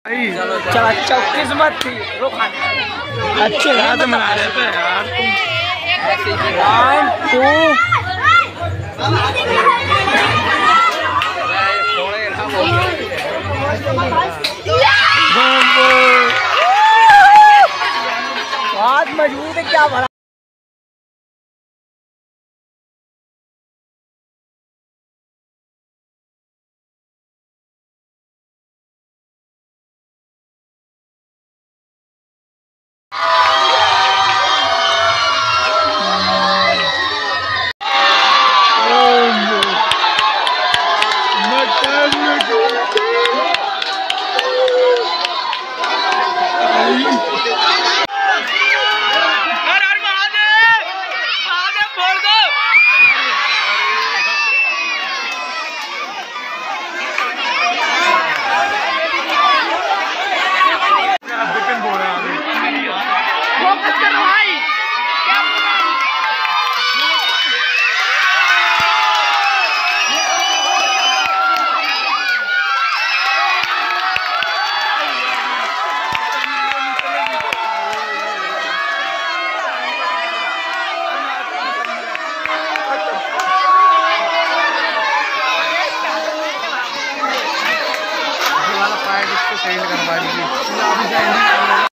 चला 34 मत थी अच्छे याद मना रहे थे यार 1 2 बहुत मजबूत है क्या भरा सेंड करवा दीजिए।